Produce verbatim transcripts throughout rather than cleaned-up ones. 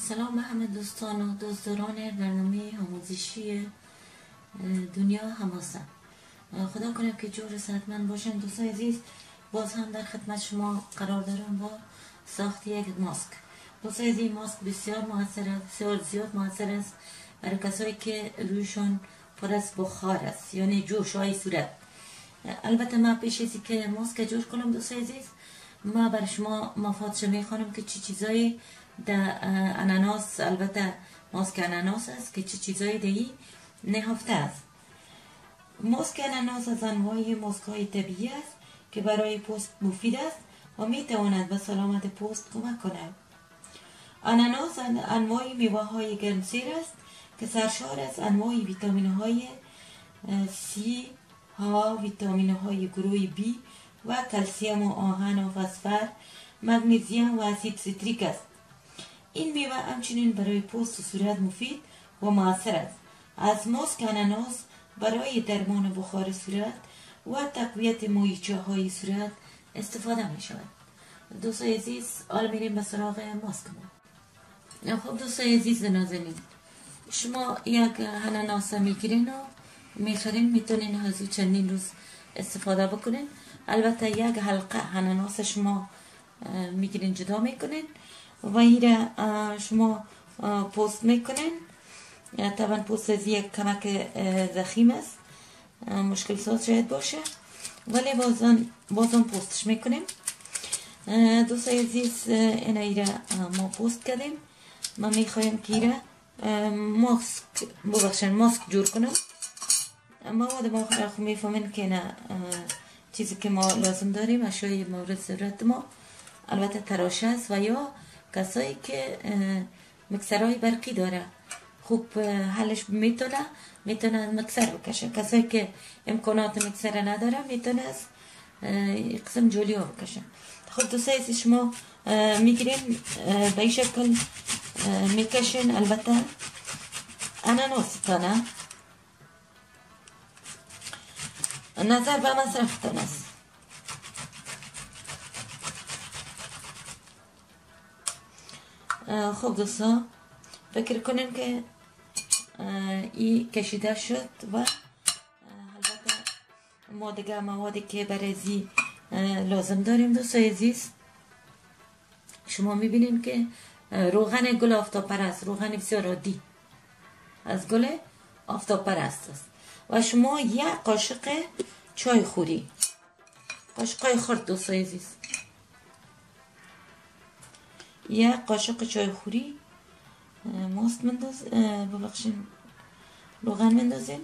سلام به همه دوستان و دوستداران برنامه آموزشی دنیا حماسه. خدا کنه که جور صحتمند باشن. دوستان عزیز، باز هم در خدمت شما قرار دارم با ساخت یک ماسک. دوستان عزیز، ماسک بسیار موثر است، بسیار زیاد موثر است برای کسایی که رویشان پر از بخار است، یعنی جوش های صورت. البته من پیش ازی که ماسک جور کنم دوستان عزیز، ما برای شما مفادش میخوانم که چی چیزایی در اناناس، البته ماسک اناناس است که چی چیزایی دهی نهفته است. ماسک اناناس از انواع ماسک های طبیعی است که برای پوست مفید است و میتواند به سلامت پوست کمک کند. اناناس انواع میوه های گرمسیر است که سرشار از انواع ویتامین های سی ها، ویتامین های گروه بی و کلسیم و آهن و فسفر، مگنیزیم و اسید سیتریک است. این میوه همچنین برای پوست و صورت مفید و موثر است. از ماسک اناناس برای درمان بخار صورت و تقویت مایچه های صورت استفاده می شود. دوستان عزیز، حالا میریم به سراغ ماسک ما. خب دوستان عزیز نازنین، شما یک اناناس میگیرین و میخرین، میتونین از چندین روز استفاده بکنین. البته یک حلقه اناناس شما میگیرین، جدا میکنین و این شما پوست میکنین. طبعا پوست از یک کمک زخیم است، مشکل ساز شاید باشه، ولی بازم بازم پوستش میکنیم. دوستان عزیز، این ایره ما پوست کردیم. ما میخوایم که ایره ماسک ببخشن ماسک جور کنم. مواد ما خب میفهمین که نه چیزی که ما لازم داریم، اشیای مورد ضرورت ما البته تراشه است و یا کسایی که مکسرهای برقی داره خوب حلش میتونه میتونه مکسر بکشه. کسایی که امکانات مکسر نداره میتونه از قسم جولیا بکشه. خب دوستان عزیز، شما میگیرین به این شکل میکشین. البته اناناس تانه نظر به مصرفتان است. خب دوستان، فکر کنین که این کشیده شد و البته ما دیگه موادی که برای زی لازم داریم. دوستان عزیز، شما میبینین که روغن گل آفتاب پرست، روغن بسیار عادی از گل آفتاب پرست است و شما یک قاشق چای خوری، قاشقای خرد دوستان عزیز، یک قاشق چای خوری ماست منداز ببخشین روغن مندازین.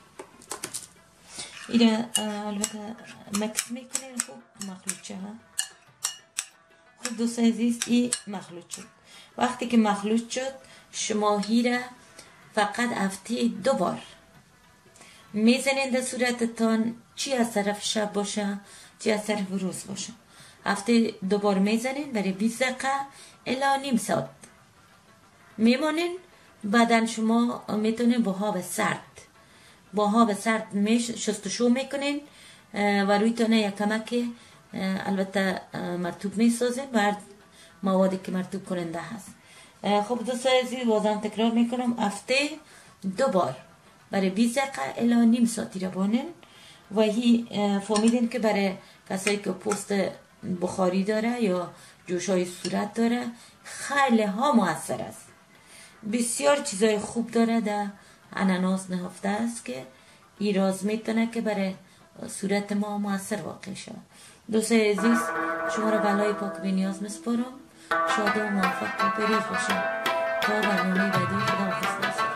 اینه البته مکس میکنین. خوب مخلوط شد. خوب دوستان عزیز، این مخلوط شد. وقتی که مخلوط شد، شما هیره فقط هفته دو بار میزنین در صورتتان، چی از طرف شب باشه چی از طرف روز باشه. هفته دو بار میزنین برای بیست دقیقه الا نیم ساعت میمانین. بعدن شما میتونین با آب سرد با آب سرد میش شستشو میکنین و روی تانه یک کمک البته مرطوب میسازین و هر موادی که مرطوب کننده هست. خب دوستان عزیز، بازم تکرار میکنم، هفته دو بار برای بیست دقیقه الا نیم ساعتی را بانین و هی فهمیدین که برای کسایی که پوست بخاری داره یا جوشای صورت داره خیلی ها موثر است. بسیار چیزای خوب داره در اناناس نهفته است که این راز میتونه که برای صورت ما موثر واقع شود. دوستان عزیز، شما را بلای پاک بی نیاز مسپارم. شاد و موفق و پیروز باشید. تا برنامه بعدی، خدا حافظ.